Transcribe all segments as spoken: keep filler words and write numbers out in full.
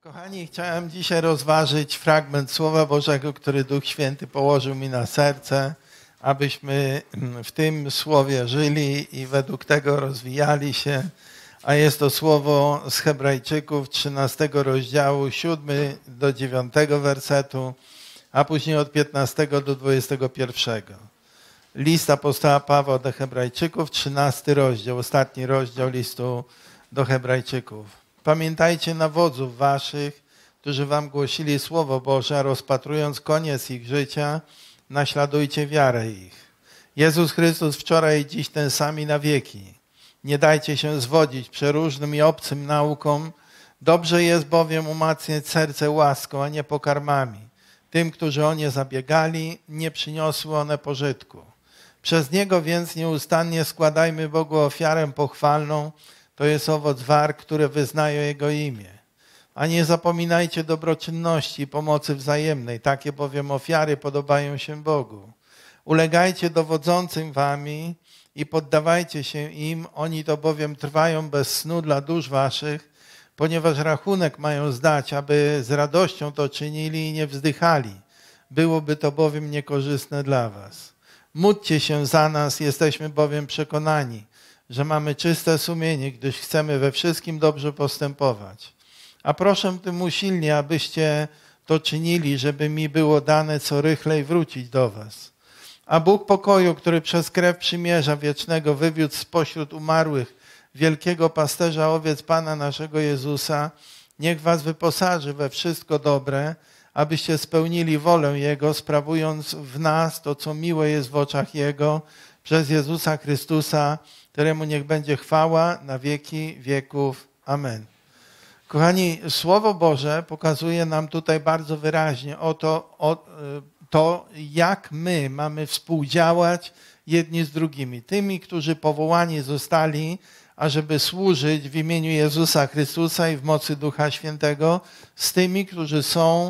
Kochani, chciałem dzisiaj rozważyć fragment Słowa Bożego, który Duch Święty położył mi na serce, abyśmy w tym Słowie żyli i według tego rozwijali się. A jest to Słowo z Hebrajczyków, trzynastego rozdziału, siódmy do dziewiątego wersetu, a później od piętnastego do dwudziestego pierwszego. List apostoła Pawła do Hebrajczyków, trzynasty rozdział, ostatni rozdział listu do Hebrajczyków. Pamiętajcie na wodzów waszych, którzy wam głosili Słowo Boże, a rozpatrując koniec ich życia, naśladujcie wiarę ich. Jezus Chrystus wczoraj i dziś ten sam i na wieki. Nie dajcie się zwodzić przeróżnym i obcym naukom. Dobrze jest bowiem umacniać serce łaską, a nie pokarmami. Tym, którzy o nie zabiegali, nie przyniosły one pożytku. Przez Niego więc nieustannie składajmy Bogu ofiarę pochwalną, to jest owoc warg, które wyznają Jego imię. A nie zapominajcie dobroczynności i pomocy wzajemnej, takie bowiem ofiary podobają się Bogu. Ulegajcie dowodzącym wami i poddawajcie się im, oni to bowiem trwają bez snu dla dusz waszych, ponieważ rachunek mają zdać, aby z radością to czynili i nie wzdychali. Byłoby to bowiem niekorzystne dla was. Módlcie się za nas, jesteśmy bowiem przekonani, że mamy czyste sumienie, gdyż chcemy we wszystkim dobrze postępować. A proszę tym usilnie, abyście to czynili, żeby mi było dane co rychlej wrócić do was. A Bóg pokoju, który przez krew przymierza wiecznego wywiódł spośród umarłych wielkiego pasterza owiec Pana naszego Jezusa, niech was wyposaży we wszystko dobre, abyście spełnili wolę Jego, sprawując w nas to, co miłe jest w oczach Jego, przez Jezusa Chrystusa, któremu niech będzie chwała na wieki wieków. Amen. Kochani, Słowo Boże pokazuje nam tutaj bardzo wyraźnie o to, o to, jak my mamy współdziałać jedni z drugimi. Tymi, którzy powołani zostali, ażeby służyć w imieniu Jezusa Chrystusa i w mocy Ducha Świętego, z tymi, którzy są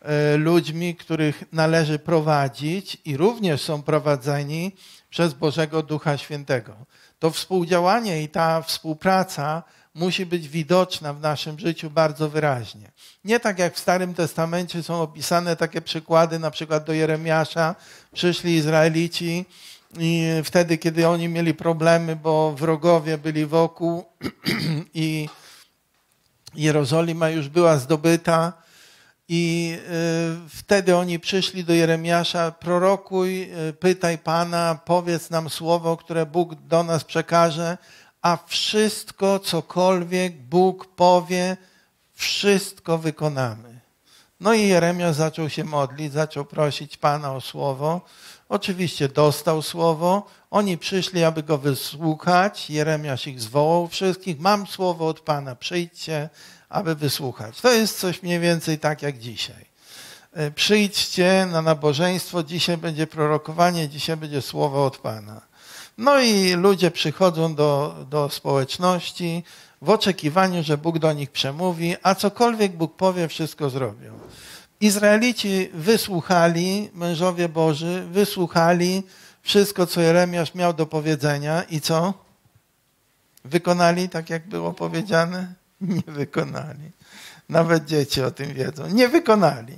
ludźmi, których należy prowadzić i również są prowadzeni przez Bożego Ducha Świętego. To współdziałanie i ta współpraca musi być widoczna w naszym życiu bardzo wyraźnie. Nie tak jak w Starym Testamencie są opisane takie przykłady, na przykład do Jeremiasza przyszli Izraelici i wtedy, kiedy oni mieli problemy, bo wrogowie byli wokół i Jerozolima już była zdobyta, i wtedy oni przyszli do Jeremiasza: prorokuj, pytaj Pana, powiedz nam słowo, które Bóg do nas przekaże, a wszystko, cokolwiek Bóg powie, wszystko wykonamy. No i Jeremiasz zaczął się modlić, zaczął prosić Pana o słowo. Oczywiście dostał słowo. Oni przyszli, aby go wysłuchać. Jeremiasz ich zwołał wszystkich: mam słowo od Pana, przyjdźcie, aby wysłuchać. To jest coś mniej więcej tak jak dzisiaj. Przyjdźcie na nabożeństwo, dzisiaj będzie prorokowanie, dzisiaj będzie słowo od Pana. No i ludzie przychodzą do, do społeczności w oczekiwaniu, że Bóg do nich przemówi, a cokolwiek Bóg powie, wszystko zrobią. Izraelici wysłuchali, mężowie Boży, wysłuchali wszystko, co Jeremiasz miał do powiedzenia i co? Wykonali tak, jak było powiedziane? Nie wykonali. Nawet dzieci o tym wiedzą. Nie wykonali.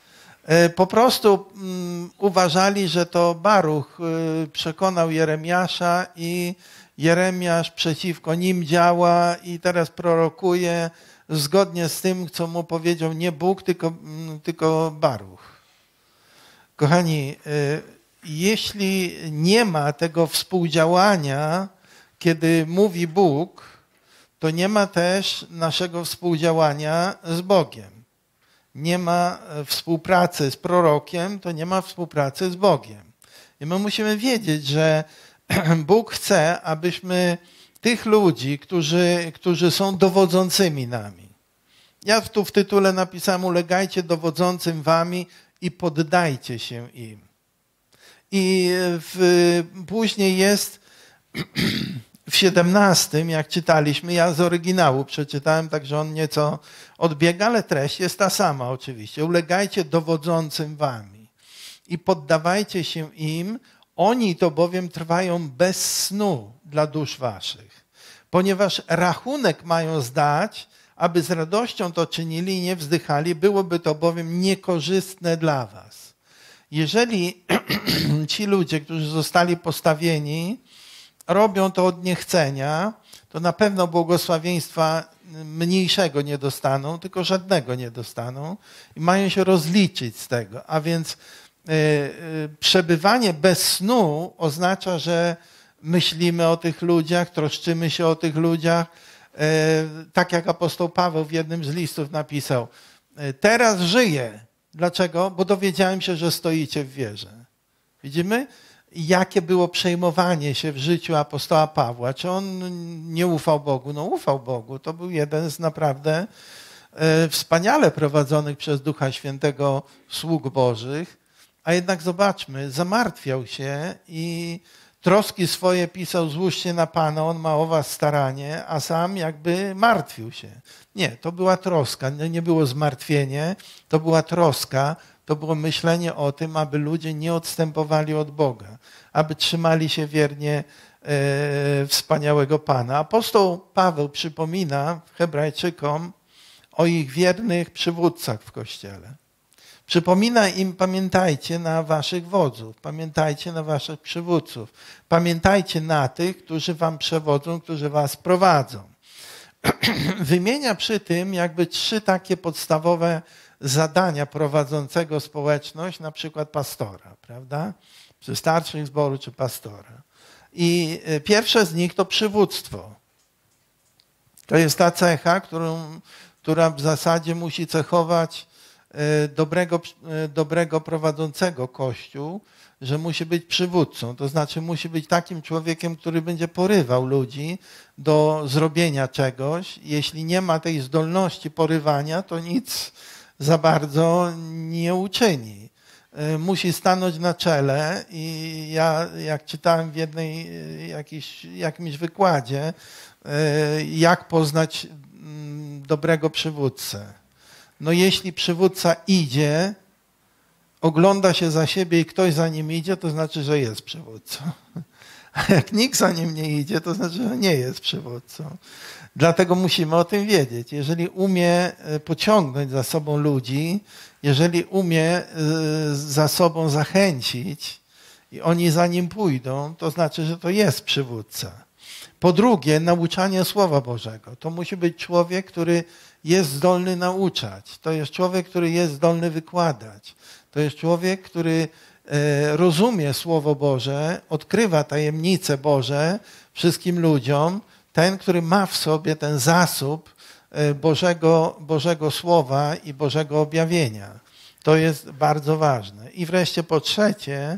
Po prostu um, uważali, że to Baruch y, przekonał Jeremiasza i Jeremiasz przeciwko nim działa i teraz prorokuje zgodnie z tym, co mu powiedział nie Bóg, tylko, mm, tylko Baruch. Kochani, y, jeśli nie ma tego współdziałania, kiedy mówi Bóg, to nie ma też naszego współdziałania z Bogiem. Nie ma współpracy z prorokiem, to nie ma współpracy z Bogiem. I my musimy wiedzieć, że Bóg chce, abyśmy tych ludzi, którzy, którzy są dowodzącymi nami. Ja tu w tytule napisałem: ulegajcie dowodzącym wami i poddajcie się im. I w, później jest w siedemnastym, jak czytaliśmy, ja z oryginału przeczytałem, także on nieco odbiega, ale treść jest ta sama oczywiście. Ulegajcie dowodzącym wami i poddawajcie się im, oni to bowiem trwają bez snu dla dusz waszych, ponieważ rachunek mają zdać, aby z radością to czynili i nie wzdychali, byłoby to bowiem niekorzystne dla was. Jeżeli ci ludzie, którzy zostali postawieni, robią to od niechcenia, to na pewno błogosławieństwa mniejszego nie dostaną, tylko żadnego nie dostaną i mają się rozliczyć z tego. A więc y, y, przebywanie bez snu oznacza, że myślimy o tych ludziach, troszczymy się o tych ludziach. Y, tak jak apostoł Paweł w jednym z listów napisał, y, teraz żyję. Dlaczego? Bo dowiedziałem się, że stoicie w wierze. Widzimy? Jakie było przejmowanie się w życiu apostoła Pawła. Czy on nie ufał Bogu? No ufał Bogu. To był jeden z naprawdę e, wspaniale prowadzonych przez Ducha Świętego sług Bożych. A jednak zobaczmy, zamartwiał się i troski swoje pisał, złóżcie na Pana, On ma o was staranie, a sam jakby martwił się. Nie, to była troska, nie było zmartwienie, to była troska. To było myślenie o tym, aby ludzie nie odstępowali od Boga, aby trzymali się wiernie e, wspaniałego Pana. Apostoł Paweł przypomina Hebrajczykom o ich wiernych przywódcach w Kościele. Przypomina im, pamiętajcie na waszych wodzów, pamiętajcie na waszych przywódców, pamiętajcie na tych, którzy wam przewodzą, którzy was prowadzą. Wymienia przy tym jakby trzy takie podstawowe zadania prowadzącego społeczność, na przykład pastora, prawda? Czy starszych zboru, czy pastora. I pierwsze z nich to przywództwo. To jest ta cecha, którą, która w zasadzie musi cechować dobrego, dobrego prowadzącego Kościół, że musi być przywódcą. To znaczy musi być takim człowiekiem, który będzie porywał ludzi do zrobienia czegoś. Jeśli nie ma tej zdolności porywania, to nic za bardzo nie uczyni. Musi stanąć na czele i ja jak czytałem w jednej jakiś, jakimś wykładzie, jak poznać dobrego przywódcę. No jeśli przywódca idzie, ogląda się za siebie i ktoś za nim idzie, to znaczy, że jest przywódcą. A jak nikt za nim nie idzie, to znaczy, że nie jest przywódcą. Dlatego musimy o tym wiedzieć. Jeżeli umie pociągnąć za sobą ludzi, jeżeli umie za sobą zachęcić i oni za nim pójdą, to znaczy, że to jest przywódca. Po drugie, nauczanie Słowa Bożego. To musi być człowiek, który jest zdolny nauczać. To jest człowiek, który jest zdolny wykładać. To jest człowiek, który rozumie Słowo Boże, odkrywa tajemnice Boże wszystkim ludziom. Ten, który ma w sobie ten zasób Bożego, Bożego Słowa i Bożego objawienia. To jest bardzo ważne. I wreszcie po trzecie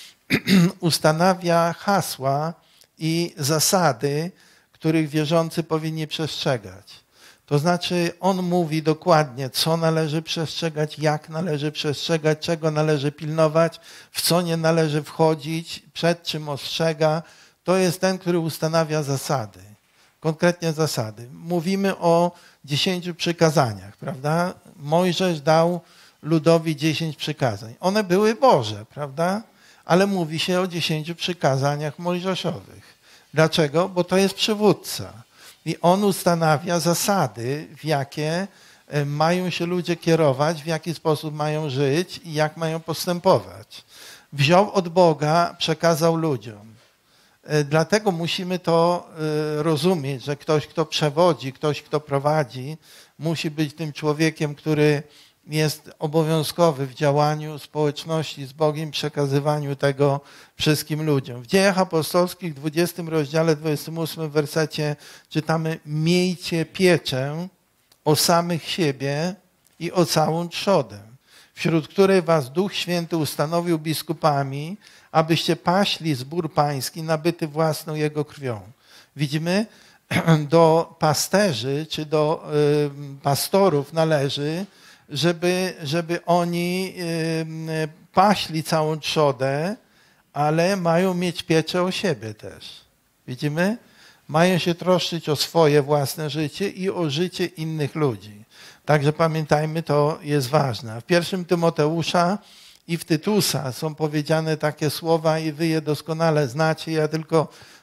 ustanawia hasła i zasady, których wierzący powinni przestrzegać. To znaczy on mówi dokładnie, co należy przestrzegać, jak należy przestrzegać, czego należy pilnować, w co nie należy wchodzić, przed czym ostrzega. To jest ten, który ustanawia zasady. Konkretnie zasady. Mówimy o dziesięciu przykazaniach, prawda? Mojżesz dał ludowi dziesięć przykazań. One były Boże, prawda? Ale mówi się o dziesięciu przykazaniach mojżeszowych. Dlaczego? Bo to jest przywódca. I on ustanawia zasady, w jakie mają się ludzie kierować, w jaki sposób mają żyć i jak mają postępować. Wziął od Boga, przekazał ludziom. Dlatego musimy to rozumieć, że ktoś, kto przewodzi, ktoś, kto prowadzi, musi być tym człowiekiem, który jest obowiązkowy w działaniu społeczności z Bogiem, przekazywaniu tego wszystkim ludziom. W Dziejach Apostolskich, w dwudziestym rozdziale, dwudziestym ósmym wersecie czytamy: miejcie pieczę o samych siebie i o całą trzodę, wśród której was Duch Święty ustanowił biskupami, abyście paśli zbór pański nabyty własną Jego krwią. Widzimy, do pasterzy czy do y, pastorów należy, żeby, żeby oni y, paśli całą trzodę, ale mają mieć pieczę o siebie też. Widzimy? Mają się troszczyć o swoje własne życie i o życie innych ludzi. Także pamiętajmy, to jest ważne. W pierwszym Tymoteusza i w Tytusa są powiedziane takie słowa i wy je doskonale znacie. Ja tylko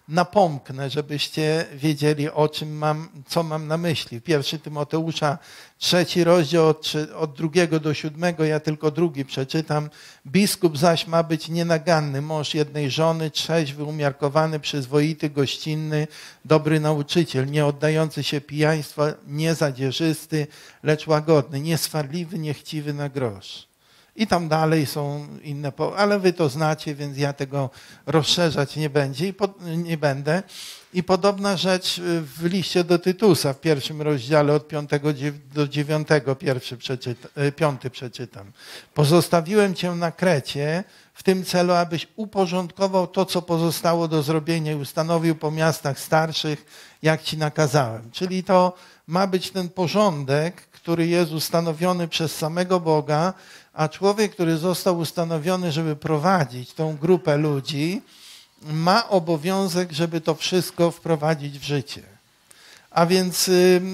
napomknę, żebyście wiedzieli, o czym mam, co mam na myśli. Pierwszy Tymoteusza, trzeci rozdział od, od drugiego do siódmego, ja tylko drugi przeczytam. Biskup zaś ma być nienaganny, mąż jednej żony, trzeźwy, umiarkowany, przyzwoity, gościnny, dobry nauczyciel, nie oddający się pijaństwa, nie zadzierzysty, lecz łagodny, nieswarliwy, niechciwy na grosz. I tam dalej są inne, ale wy to znacie, więc ja tego rozszerzać nie, będzie, nie będę. I podobna rzecz w liście do Tytusa, w pierwszym rozdziale od piątego do dziewiątego, pierwszy przeczyta, piąty przeczytam. Pozostawiłem cię na Krecie w tym celu, abyś uporządkował to, co pozostało do zrobienia i ustanowił po miastach starszych, jak ci nakazałem. Czyli to ma być ten porządek, który jest ustanowiony przez samego Boga, a człowiek, który został ustanowiony, żeby prowadzić tą grupę ludzi, ma obowiązek, żeby to wszystko wprowadzić w życie. A więc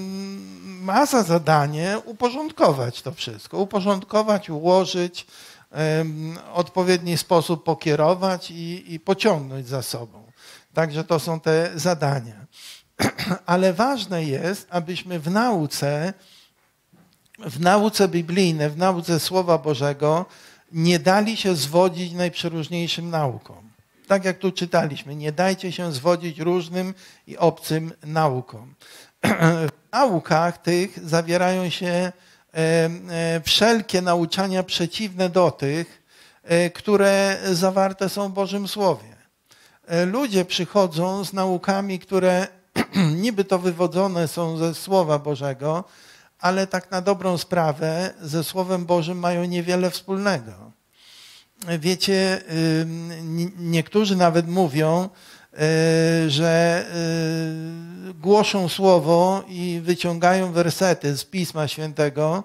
ma za zadanie uporządkować to wszystko. Uporządkować, ułożyć, w odpowiedni sposób pokierować i, i pociągnąć za sobą. Także to są te zadania. Ale ważne jest, abyśmy w nauce, w nauce biblijnej, w nauce Słowa Bożego nie dali się zwodzić najprzeróżniejszym naukom. Tak jak tu czytaliśmy, nie dajcie się zwodzić różnym i obcym naukom. W naukach tych zawierają się wszelkie nauczania przeciwne do tych, które zawarte są w Bożym Słowie. Ludzie przychodzą z naukami, które niby to wywodzone są ze Słowa Bożego, ale tak na dobrą sprawę ze Słowem Bożym mają niewiele wspólnego. Wiecie, niektórzy nawet mówią, że głoszą Słowo i wyciągają wersety z Pisma Świętego,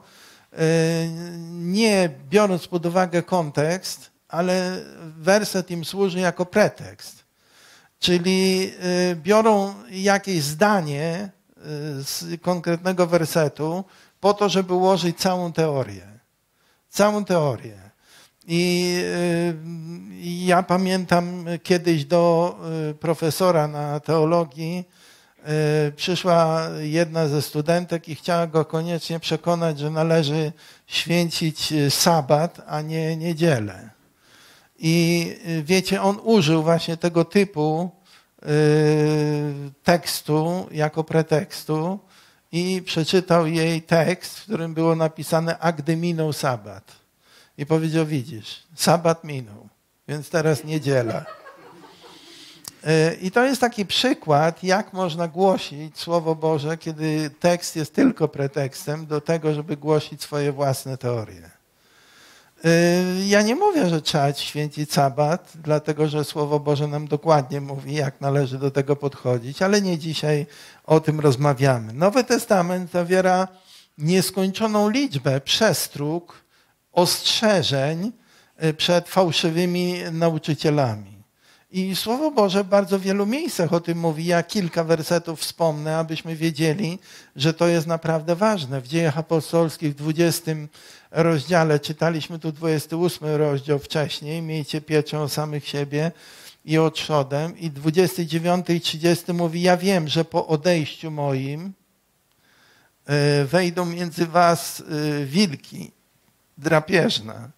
nie biorąc pod uwagę kontekst, ale werset im służy jako pretekst. Czyli biorą jakieś zdanie z konkretnego wersetu po to, żeby ułożyć całą teorię. Całą teorię. I ja pamiętam kiedyś do profesora na teologii przyszła jedna ze studentek i chciała go koniecznie przekonać, że należy święcić sabat, a nie niedzielę. I wiecie, on użył właśnie tego typu tekstu jako pretekstu i przeczytał jej tekst, w którym było napisane a gdy minął sabat. I powiedział, widzisz, sabat minął, więc teraz niedziela. I to jest taki przykład, jak można głosić Słowo Boże, kiedy tekst jest tylko pretekstem do tego, żeby głosić swoje własne teorie. Ja nie mówię, że trzeba święcić sabat, dlatego że Słowo Boże nam dokładnie mówi, jak należy do tego podchodzić, ale nie dzisiaj o tym rozmawiamy. Nowy Testament zawiera nieskończoną liczbę przestróg, ostrzeżeń przed fałszywymi nauczycielami. I Słowo Boże w bardzo wielu miejscach o tym mówi. Ja kilka wersetów wspomnę, abyśmy wiedzieli, że to jest naprawdę ważne. W Dziejach Apostolskich w dwudziestym rozdziale, czytaliśmy tu dwudziesty ósmy rozdział wcześniej, miejcie pieczę o samych siebie i o trzodem. I dwudziesty dziewiąty i trzydziesty mówi, ja wiem, że po odejściu moim wejdą między was wilki drapieżne,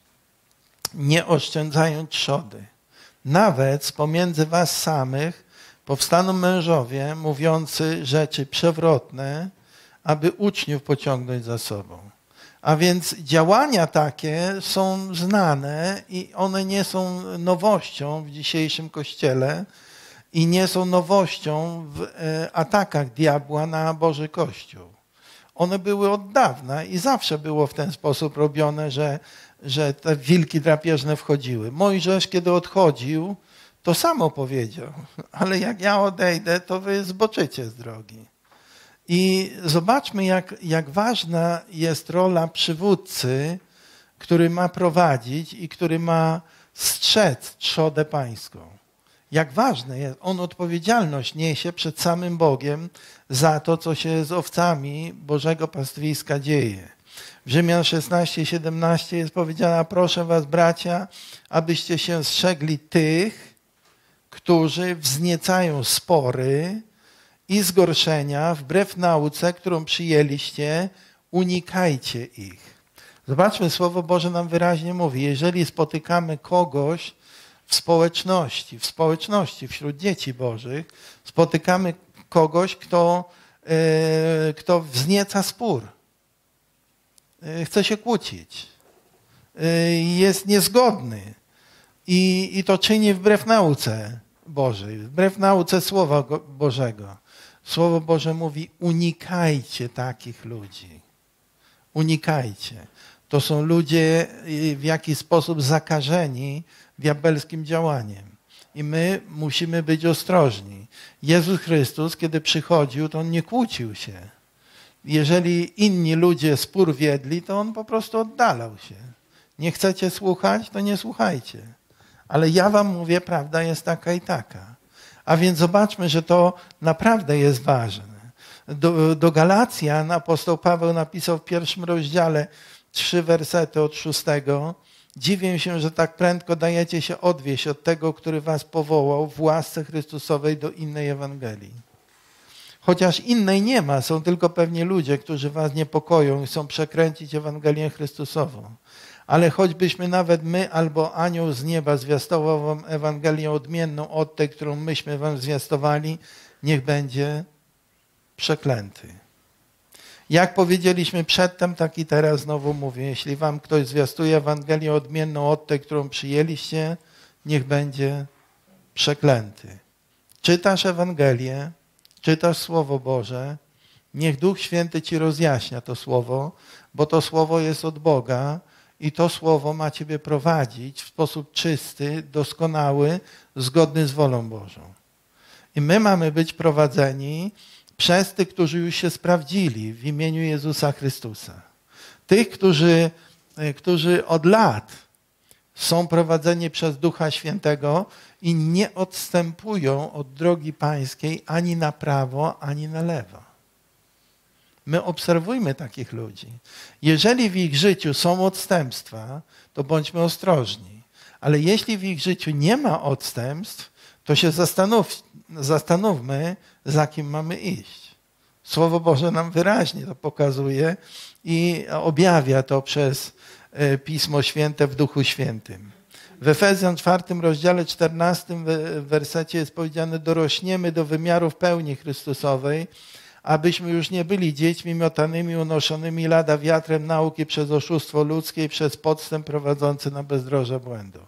nie oszczędzając trzody. Nawet z pomiędzy was samych powstaną mężowie mówiący rzeczy przewrotne, aby uczniów pociągnąć za sobą. A więc działania takie są znane i one nie są nowością w dzisiejszym Kościele i nie są nowością w atakach diabła na Boży Kościół. One były od dawna i zawsze było w ten sposób robione, że, że te wilki drapieżne wchodziły. Mojżesz, kiedy odchodził, to samo powiedział, ale jak ja odejdę, to wy zboczycie z drogi. I zobaczmy, jak, jak ważna jest rola przywódcy, który ma prowadzić i który ma strzec trzodę pańską. Jak ważne jest, on odpowiedzialność niesie przed samym Bogiem za to, co się z owcami Bożego pastwiska dzieje. W Rzymian szesnaście siedemnaście jest powiedziane, proszę was bracia, abyście się strzegli tych, którzy wzniecają spory i zgorszenia wbrew nauce, którą przyjęliście, unikajcie ich. Zobaczmy, Słowo Boże nam wyraźnie mówi, jeżeli spotykamy kogoś w społeczności, w społeczności wśród dzieci Bożych, spotykamy kogoś, kto, yy, kto wznieca spór, yy, chce się kłócić, yy, jest niezgodny i, i to czyni wbrew nauce Bożej, wbrew nauce Słowa Bożego. Słowo Boże mówi, unikajcie takich ludzi. Unikajcie. To są ludzie w jakiś sposób zakażeni diabelskim działaniem. I my musimy być ostrożni. Jezus Chrystus, kiedy przychodził, to On nie kłócił się. Jeżeli inni ludzie spór wiedli, to On po prostu oddalał się. Nie chcecie słuchać, to nie słuchajcie. Ale ja wam mówię, prawda jest taka i taka. A więc zobaczmy, że to naprawdę jest ważne. Do, do Galacjan apostoł Paweł napisał w pierwszym rozdziale trzy wersety od szóstego. Dziwię się, że tak prędko dajecie się odwieść od tego, który was powołał w łasce Chrystusowej do innej Ewangelii. Chociaż innej nie ma, są tylko pewnie ludzie, którzy was niepokoją i chcą przekręcić Ewangelię Chrystusową. Ale choćbyśmy nawet my albo anioł z nieba zwiastował wam Ewangelię odmienną od tej, którą myśmy wam zwiastowali, niech będzie przeklęty. Jak powiedzieliśmy przedtem, tak i teraz znowu mówię. Jeśli wam ktoś zwiastuje Ewangelię odmienną od tej, którą przyjęliście, niech będzie przeklęty. Czytasz Ewangelię, czytasz Słowo Boże, niech Duch Święty ci rozjaśnia to Słowo, bo to Słowo jest od Boga i to Słowo ma ciebie prowadzić w sposób czysty, doskonały, zgodny z wolą Bożą. I my mamy być prowadzeni przez tych, którzy już się sprawdzili w imieniu Jezusa Chrystusa. Tych, którzy, którzy od lat są prowadzeni przez Ducha Świętego i nie odstępują od drogi pańskiej ani na prawo, ani na lewo. My obserwujmy takich ludzi. Jeżeli w ich życiu są odstępstwa, to bądźmy ostrożni. Ale jeśli w ich życiu nie ma odstępstw, to się zastanów, zastanówmy, za kim mamy iść. Słowo Boże nam wyraźnie to pokazuje i objawia to przez Pismo Święte w Duchu Świętym. W Efezjan czwartym rozdziale czternastym wersecie jest powiedziane: dorośniemy do wymiarów pełni Chrystusowej, abyśmy już nie byli dziećmi miotanymi, unoszonymi lada wiatrem nauki przez oszustwo ludzkie i przez podstęp prowadzący na bezdroże błędu.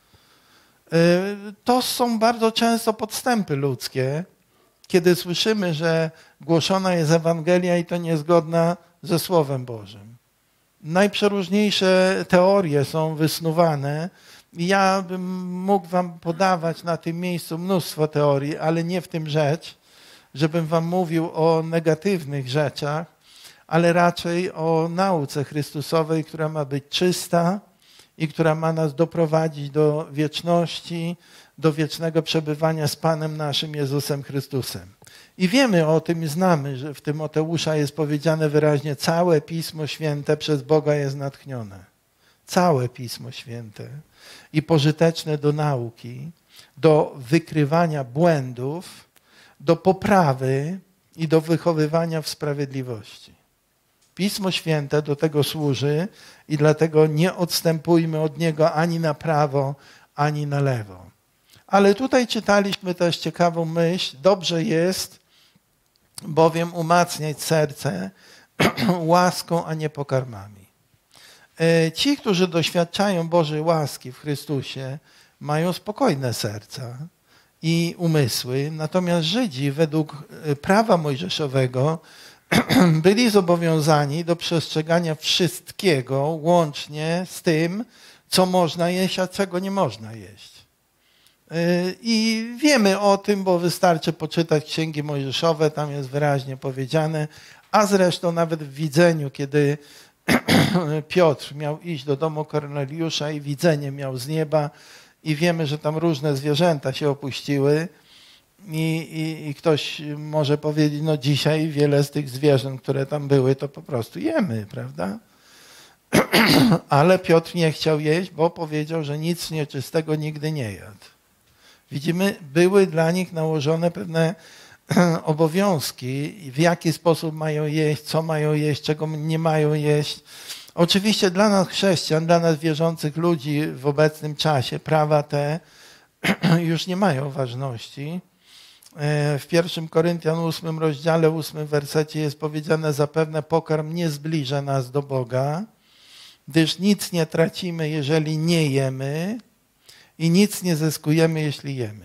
To są bardzo często podstępy ludzkie, kiedy słyszymy, że głoszona jest Ewangelia i to niezgodna ze Słowem Bożym. Najprzeróżniejsze teorie są wysnuwane i ja bym mógł wam podawać na tym miejscu mnóstwo teorii, ale nie w tym rzecz, żebym wam mówił o negatywnych rzeczach, ale raczej o nauce Chrystusowej, która ma być czysta i która ma nas doprowadzić do wieczności, do wiecznego przebywania z Panem naszym Jezusem Chrystusem. I wiemy o tym i znamy, że w Tymoteusza jest powiedziane wyraźnie: całe Pismo Święte przez Boga jest natchnione. Całe Pismo Święte i pożyteczne do nauki, do wykrywania błędów, do poprawy i do wychowywania w sprawiedliwości. Pismo Święte do tego służy i dlatego nie odstępujmy od niego ani na prawo, ani na lewo. Ale tutaj czytaliśmy też ciekawą myśl: dobrze jest bowiem umacniać serce łaską, a nie pokarmami. Ci, którzy doświadczają Bożej łaski w Chrystusie, mają spokojne serca i umysły, natomiast Żydzi według prawa mojżeszowego byli zobowiązani do przestrzegania wszystkiego, łącznie z tym, co można jeść, a czego nie można jeść. I wiemy o tym, bo wystarczy poczytać Księgi Mojżeszowe, tam jest wyraźnie powiedziane, a zresztą nawet w widzeniu, kiedy Piotr miał iść do domu Korneliusza i widzenie miał z nieba i wiemy, że tam różne zwierzęta się opuściły i, i, i ktoś może powiedzieć: no dzisiaj wiele z tych zwierząt, które tam były, to po prostu jemy, prawda? Ale Piotr nie chciał jeść, bo powiedział, że nic nieczystego nigdy nie jadł. Widzimy, były dla nich nałożone pewne obowiązki, w jaki sposób mają jeść, co mają jeść, czego nie mają jeść. Oczywiście dla nas chrześcijan, dla nas wierzących ludzi w obecnym czasie prawa te już nie mają ważności. W pierwszym Koryntian ósmym rozdziale, ósmym wersecie jest powiedziane: zapewne pokarm nie zbliża nas do Boga, gdyż nic nie tracimy, jeżeli nie jemy, i nic nie zyskujemy, jeśli jemy.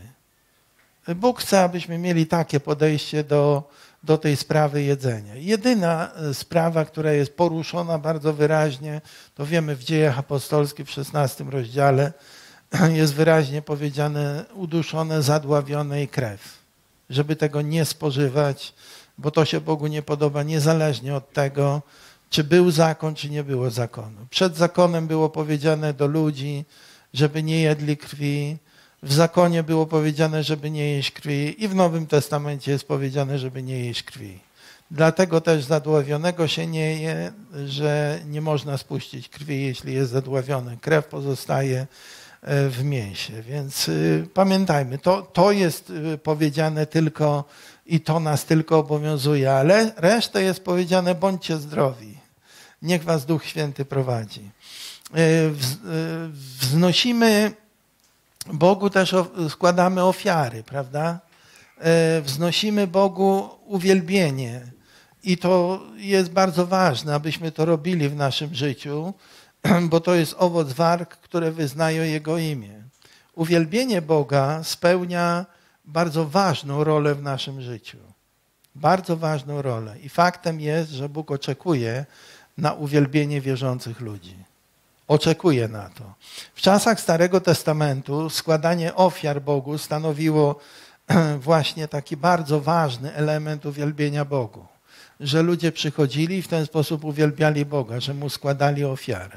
Bóg chce, abyśmy mieli takie podejście do, do tej sprawy jedzenia. Jedyna sprawa, która jest poruszona bardzo wyraźnie, to wiemy w Dziejach Apostolskich w szesnastym rozdziale, jest wyraźnie powiedziane: uduszone, zadławione i krew. Żeby tego nie spożywać, bo to się Bogu nie podoba, niezależnie od tego, czy był zakon, czy nie było zakonu. Przed zakonem było powiedziane do ludzi, żeby nie jedli krwi. W zakonie było powiedziane, żeby nie jeść krwi, i w Nowym Testamencie jest powiedziane, żeby nie jeść krwi. Dlatego też zadławionego się nie je, że nie można spuścić krwi, jeśli jest zadławione. Krew pozostaje w mięsie. Więc y, pamiętajmy, to, to jest y, powiedziane tylko i to nas tylko obowiązuje, ale resztę jest powiedziane: bądźcie zdrowi. Niech was Duch Święty prowadzi. Y, wz, y, wznosimy Bogu też, o, składamy ofiary, prawda? Y, wznosimy Bogu uwielbienie i to jest bardzo ważne, abyśmy to robili w naszym życiu, bo to jest owoc warg, które wyznają Jego imię. Uwielbienie Boga spełnia bardzo ważną rolę w naszym życiu. Bardzo ważną rolę. I faktem jest, że Bóg oczekuje na uwielbienie wierzących ludzi. Oczekuje na to. W czasach Starego Testamentu składanie ofiar Bogu stanowiło właśnie taki bardzo ważny element uwielbienia Bogu. Że ludzie przychodzili i w ten sposób uwielbiali Boga, że Mu składali ofiarę.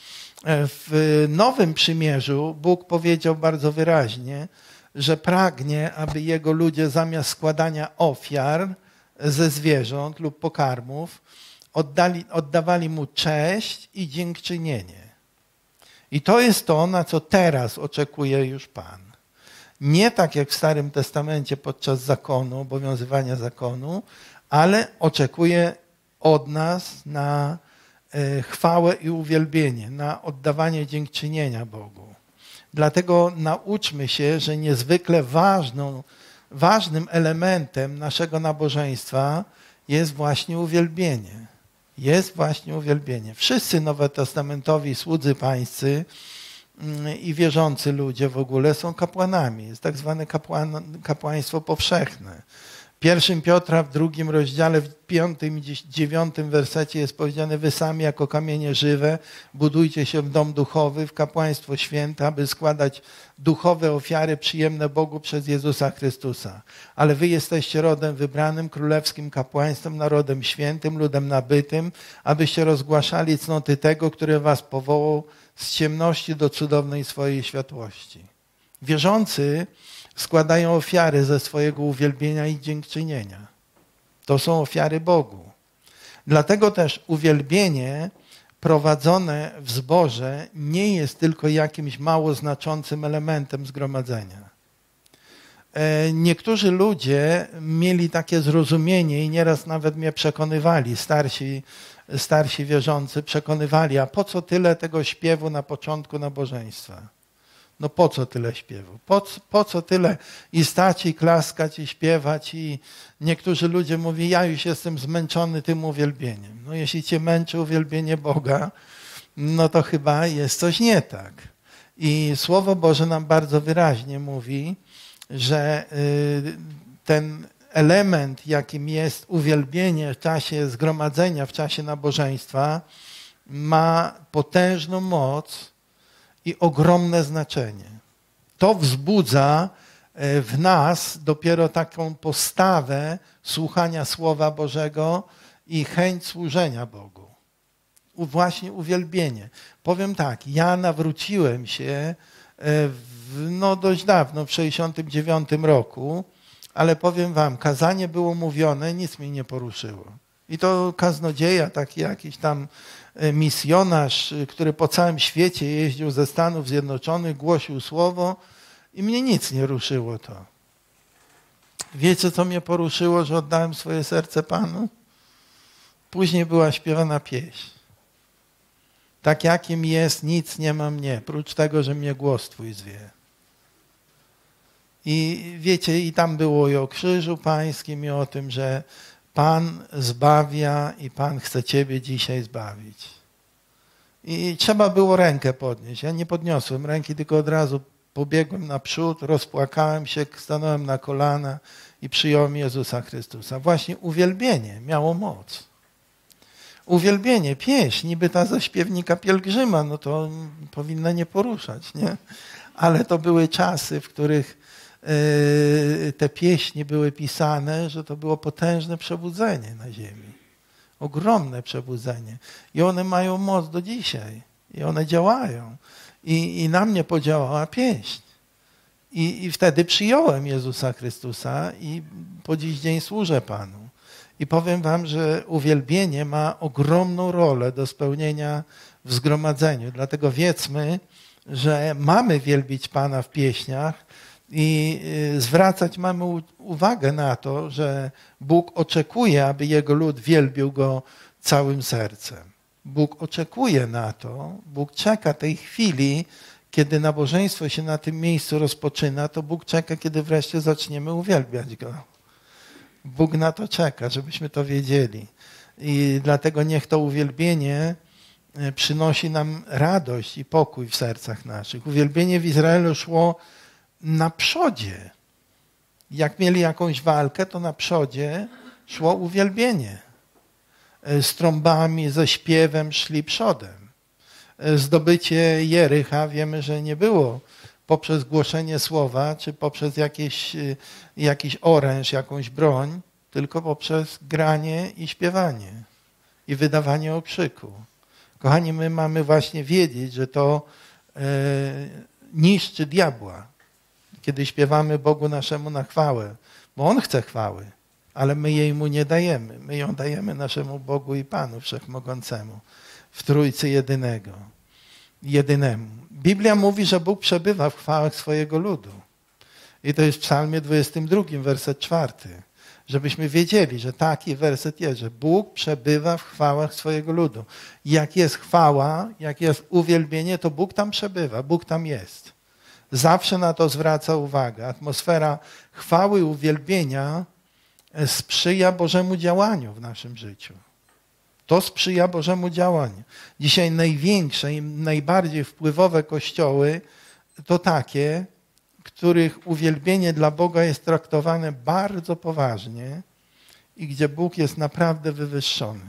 W Nowym Przymierzu Bóg powiedział bardzo wyraźnie, że pragnie, aby Jego ludzie zamiast składania ofiar ze zwierząt lub pokarmów oddali, oddawali Mu cześć i dziękczynienie. I to jest to, na co teraz oczekuje już Pan. Nie tak jak w Starym Testamencie podczas zakonu, obowiązywania zakonu, ale oczekuje od nas na chwałę i uwielbienie, na oddawanie dziękczynienia Bogu. Dlatego nauczmy się, że niezwykle ważną, ważnym elementem naszego nabożeństwa jest właśnie uwielbienie. Jest właśnie uwielbienie. Wszyscy nowotestamentowi słudzy pańscy i wierzący ludzie w ogóle są kapłanami. Jest tak zwane kapłan, kapłaństwo powszechne. Pierwszym Piotra w drugim rozdziale, w piątym i dziewiątym wersecie jest powiedziane: wy sami jako kamienie żywe budujcie się w dom duchowy, w kapłaństwo święte, aby składać duchowe ofiary przyjemne Bogu przez Jezusa Chrystusa. Ale wy jesteście rodem wybranym, królewskim kapłaństwem, narodem świętym, ludem nabytym, abyście rozgłaszali cnoty tego, który was powołał z ciemności do cudownej swojej światłości. Wierzący składają ofiary ze swojego uwielbienia i dziękczynienia. To są ofiary Bogu. Dlatego też uwielbienie prowadzone w zborze nie jest tylko jakimś mało znaczącym elementem zgromadzenia. Niektórzy ludzie mieli takie zrozumienie i nieraz nawet mnie przekonywali, starsi, starsi wierzący przekonywali: a po co tyle tego śpiewu na początku nabożeństwa? No po co tyle śpiewu? Po, po co tyle i stać, i klaskać, i śpiewać? I niektórzy ludzie mówią: ja już jestem zmęczony tym uwielbieniem. No jeśli cię męczy uwielbienie Boga, no to chyba jest coś nie tak. I Słowo Boże nam bardzo wyraźnie mówi, że ten element, jakim jest uwielbienie w czasie zgromadzenia, w czasie nabożeństwa, ma potężną moc i ogromne znaczenie. To wzbudza w nas dopiero taką postawę słuchania Słowa Bożego i chęć służenia Bogu. Właśnie uwielbienie. Powiem tak, ja nawróciłem się w, no dość dawno, w sześćdziesiątym dziewiątym roku, ale powiem wam, kazanie było mówione, nic mnie nie poruszyło. I to kaznodzieja, taki jakiś tam misjonarz, który po całym świecie jeździł ze Stanów Zjednoczonych, głosił słowo I mnie nic nie ruszyło to. Wiecie, co mnie poruszyło, że oddałem swoje serce Panu? Później była śpiewana pieśń. Tak jakim jest, nic nie ma mnie, prócz tego, że mnie głos Twój zwie. I wiecie, i tam było i o krzyżu pańskim, i o tym, że Pan zbawia i Pan chce Ciebie dzisiaj zbawić. I trzeba było rękę podnieść. Ja nie podniosłem ręki, tylko od razu pobiegłem naprzód, rozpłakałem się, stanąłem na kolana i przyjąłem Jezusa Chrystusa. Właśnie uwielbienie miało moc. Uwielbienie, pieśń, niby ta ze śpiewnika pielgrzyma, no to powinna nie poruszać, nie? Ale to były czasy, w których yy, te pieśni były pisane, że to było potężne przebudzenie na ziemi. Ogromne przebudzenie. I one mają moc do dzisiaj. I one działają. I, i na mnie podziałała pieśń. I, I wtedy przyjąłem Jezusa Chrystusa i po dziś dzień służę Panu. I powiem wam, że uwielbienie ma ogromną rolę do spełnienia w zgromadzeniu. Dlatego wiedzmy, że mamy wielbić Pana w pieśniach i zwracać mamy uwagę na to, że Bóg oczekuje, aby Jego lud wielbił Go całym sercem. Bóg oczekuje na to, Bóg czeka tej chwili, kiedy nabożeństwo się na tym miejscu rozpoczyna, to Bóg czeka, kiedy wreszcie zaczniemy uwielbiać Go. Bóg na to czeka, żebyśmy to wiedzieli. I dlatego niech to uwielbienie przynosi nam radość i pokój w sercach naszych. Uwielbienie w Izraelu szło na przodzie. Jak mieli jakąś walkę, to na przodzie szło uwielbienie. Z trąbami, ze śpiewem szli przodem. Zdobycie Jericha wiemy, że nie było poprzez głoszenie słowa, czy poprzez jakieś, jakiś oręż, jakąś broń, tylko poprzez granie i śpiewanie i wydawanie okrzyku. Kochani, my mamy właśnie wiedzieć, że to e, niszczy diabła, kiedy śpiewamy Bogu naszemu na chwałę, bo On chce chwały, ale my jej Mu nie dajemy. My ją dajemy naszemu Bogu i Panu Wszechmogącemu, w Trójcy jedynego, jedynemu. Biblia mówi, że Bóg przebywa w chwałach swojego ludu. I to jest w Psalmie dwudziestym drugim, werset czwarty. Żebyśmy wiedzieli, że taki werset jest, że Bóg przebywa w chwałach swojego ludu. Jak jest chwała, jak jest uwielbienie, to Bóg tam przebywa, Bóg tam jest. Zawsze na to zwraca uwagę. Atmosfera chwały i uwielbienia sprzyja Bożemu działaniu w naszym życiu. To sprzyja Bożemu działaniu. Dzisiaj największe i najbardziej wpływowe kościoły to takie, których uwielbienie dla Boga jest traktowane bardzo poważnie i gdzie Bóg jest naprawdę wywyższony.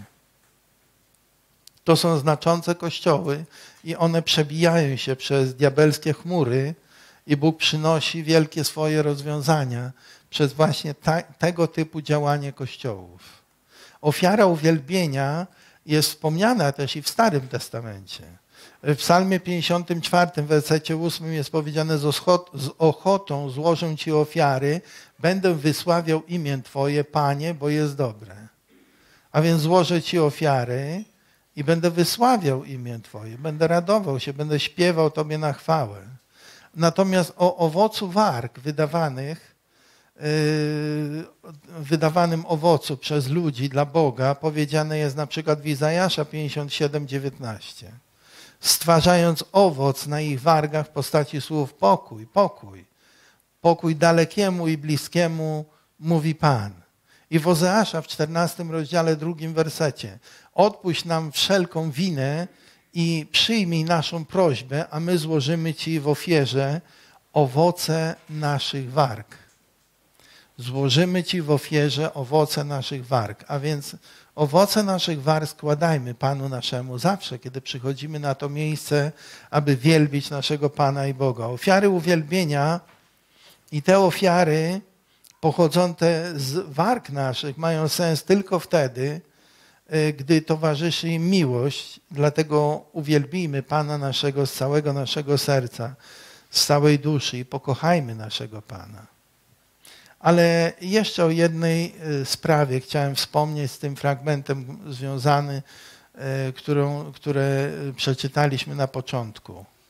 To są znaczące kościoły i one przebijają się przez diabelskie chmury i Bóg przynosi wielkie swoje rozwiązania przez właśnie ta, tego typu działanie kościołów. Ofiara uwielbienia jest wspomniana też i w Starym Testamencie. W Psalmie pięćdziesiątym czwartym, wersecie ósmym jest powiedziane: z ochotą złożę Ci ofiary, będę wysławiał imię Twoje, Panie, bo jest dobre. A więc złożę Ci ofiary i będę wysławiał imię Twoje, będę radował się, będę śpiewał Tobie na chwałę. Natomiast o owocu warg wydawanych, yy, wydawanym owocu przez ludzi dla Boga powiedziane jest na przykład w Izajasza pięćdziesiąt siedem, dziewiętnaście. Stwarzając owoc na ich wargach w postaci słów pokój, pokój. Pokój dalekiemu i bliskiemu, mówi Pan. I w Ozeasza w czternastym rozdziale, drugim wersecie. Odpuść nam wszelką winę i przyjmij naszą prośbę, a my złożymy Ci w ofierze owoce naszych warg. Złożymy Ci w ofierze owoce naszych warg. A więc owoce naszych warg składajmy Panu naszemu zawsze, kiedy przychodzimy na to miejsce, aby wielbić naszego Pana i Boga. Ofiary uwielbienia i te ofiary pochodzące z warg naszych mają sens tylko wtedy, gdy towarzyszy im miłość. Dlatego uwielbijmy Pana naszego z całego naszego serca, z całej duszy i pokochajmy naszego Pana. Ale jeszcze o jednej sprawie chciałem wspomnieć z tym fragmentem związany, którą, które przeczytaliśmy na początku.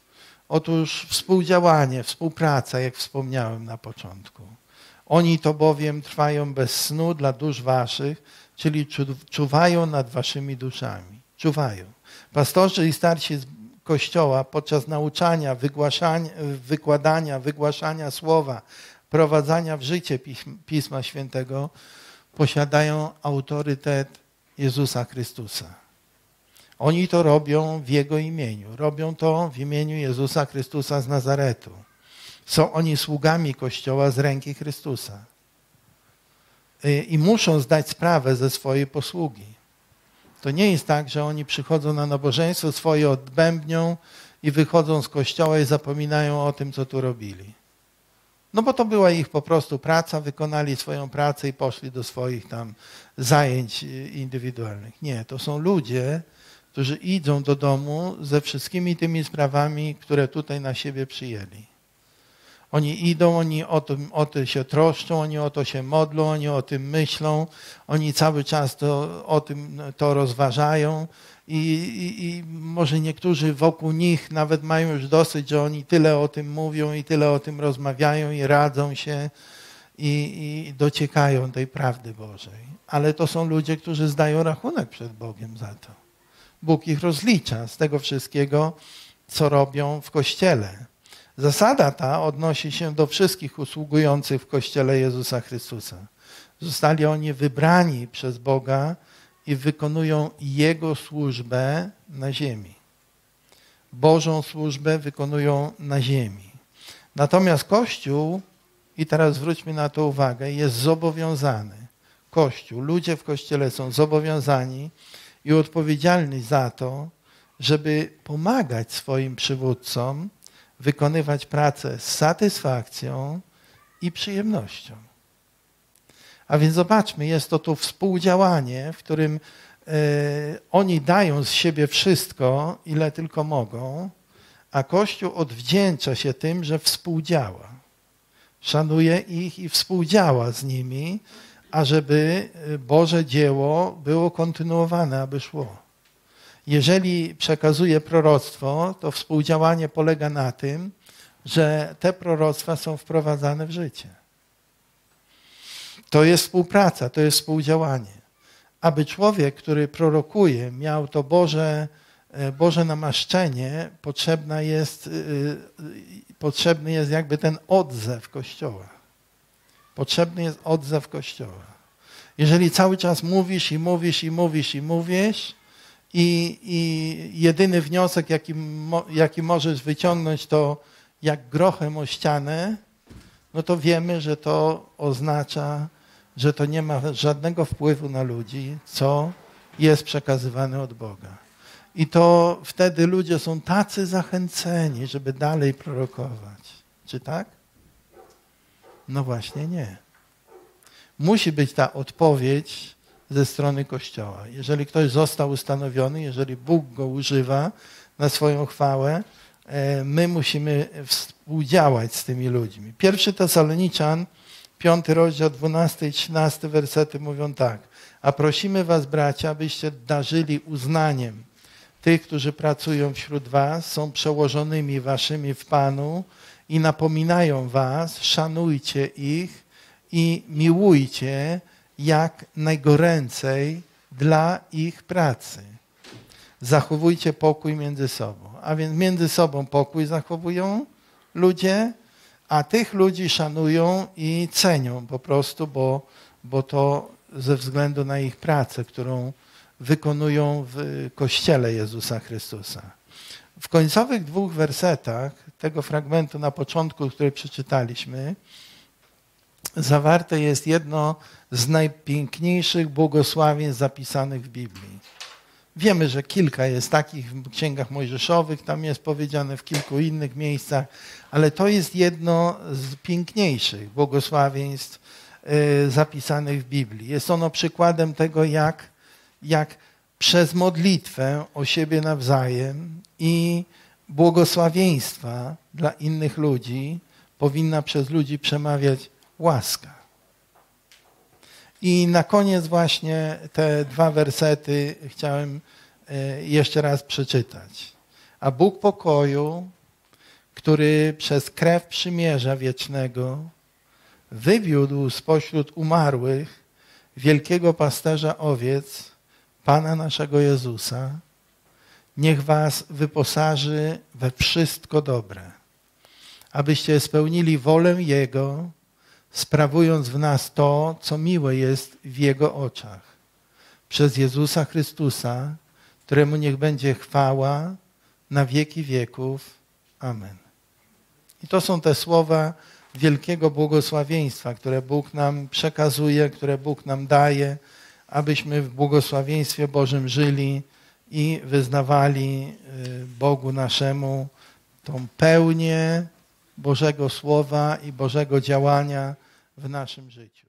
Otóż współdziałanie, współpraca, jak wspomniałem na początku. Oni to bowiem trwają bez snu dla dusz waszych, czyli czuwają nad waszymi duszami. Czuwają. Pastorzy i starsi z Kościoła podczas nauczania, wygłaszania, wykładania, wygłaszania słowa, prowadzenia w życie Pisma Świętego posiadają autorytet Jezusa Chrystusa. Oni to robią w Jego imieniu. Robią to w imieniu Jezusa Chrystusa z Nazaretu. Są oni sługami Kościoła z ręki Chrystusa. I muszą zdać sprawę ze swojej posługi. To nie jest tak, że oni przychodzą na nabożeństwo, swoje odbębnią i wychodzą z Kościoła i zapominają o tym, co tu robili. No bo to była ich po prostu praca, wykonali swoją pracę i poszli do swoich tam zajęć indywidualnych. Nie, to są ludzie, którzy idą do domu ze wszystkimi tymi sprawami, które tutaj na siebie przyjęli. Oni idą, oni o to, o to się troszczą, oni o to się modlą, oni o tym myślą, oni cały czas to, o tym to rozważają i, i, i może niektórzy wokół nich nawet mają już dosyć, że oni tyle o tym mówią i tyle o tym rozmawiają i radzą się i, i dociekają tej prawdy Bożej. Ale to są ludzie, którzy zdają rachunek przed Bogiem za to. Bóg ich rozlicza z tego wszystkiego, co robią w Kościele. Zasada ta odnosi się do wszystkich usługujących w Kościele Jezusa Chrystusa. Zostali oni wybrani przez Boga i wykonują Jego służbę na ziemi. Bożą służbę wykonują na ziemi. Natomiast Kościół, i teraz zwróćmy na to uwagę, jest zobowiązany. Kościół, ludzie w Kościele są zobowiązani i odpowiedzialni za to, żeby pomagać swoim przywódcom wykonywać pracę z satysfakcją i przyjemnością. A więc zobaczmy, jest to tu współdziałanie, w którym e, oni dają z siebie wszystko, ile tylko mogą, a Kościół odwdzięcza się tym, że współdziała. Szanuje ich i współdziała z nimi, ażeby Boże dzieło było kontynuowane, aby szło. Jeżeli przekazuje proroctwo, to współdziałanie polega na tym, że te proroctwa są wprowadzane w życie. To jest współpraca, to jest współdziałanie. Aby człowiek, który prorokuje, miał to Boże, Boże namaszczenie, potrzebna jest, potrzebny jest jakby ten odzew Kościoła. Potrzebny jest odzew Kościoła. Jeżeli cały czas mówisz i mówisz i mówisz i mówisz i, i jedyny wniosek, jaki, jaki możesz wyciągnąć, to jak grochem o ścianę, no to wiemy, że to oznacza, że to nie ma żadnego wpływu na ludzi, co jest przekazywane od Boga. I to wtedy ludzie są tacy zachęceni, żeby dalej prorokować. Czy tak? No właśnie nie. Musi być ta odpowiedź ze strony Kościoła. Jeżeli ktoś został ustanowiony, jeżeli Bóg go używa na swoją chwałę, my musimy współdziałać z tymi ludźmi. Pierwszy Tesaloniczan, piąty rozdział, dwunasty i trzynasty wersety mówią tak. A prosimy was, bracia, abyście darzyli uznaniem tych, którzy pracują wśród was, są przełożonymi waszymi w Panu i napominają was, szanujcie ich i miłujcie jak najgoręcej dla ich pracy. Zachowujcie pokój między sobą. A więc między sobą pokój zachowują ludzie, a tych ludzi szanują i cenią po prostu, bo, bo to ze względu na ich pracę, którą wykonują w Kościele Jezusa Chrystusa. W końcowych dwóch wersetach tego fragmentu na początku, który przeczytaliśmy, zawarte jest jedno z najpiękniejszych błogosławieństw zapisanych w Biblii. Wiemy, że kilka jest takich w księgach mojżeszowych, tam jest powiedziane w kilku innych miejscach, ale to jest jedno z piękniejszych błogosławieństw zapisanych w Biblii. Jest ono przykładem tego, jak, jak przez modlitwę o siebie nawzajem i błogosławieństwa dla innych ludzi powinna przez ludzi przemawiać łaska. I na koniec właśnie te dwa wersety chciałem jeszcze raz przeczytać. A Bóg pokoju, który przez krew przymierza wiecznego wywiódł spośród umarłych wielkiego pasterza owiec, Pana naszego Jezusa, niech was wyposaży we wszystko dobre, abyście spełnili wolę Jego, sprawując w nas to, co miłe jest w Jego oczach. Przez Jezusa Chrystusa, któremu niech będzie chwała na wieki wieków. Amen. I to są te słowa wielkiego błogosławieństwa, które Bóg nam przekazuje, które Bóg nam daje, abyśmy w błogosławieństwie Bożym żyli i wyznawali Bogu naszemu tą pełnię Bożego Słowa i Bożego działania w naszym życiu.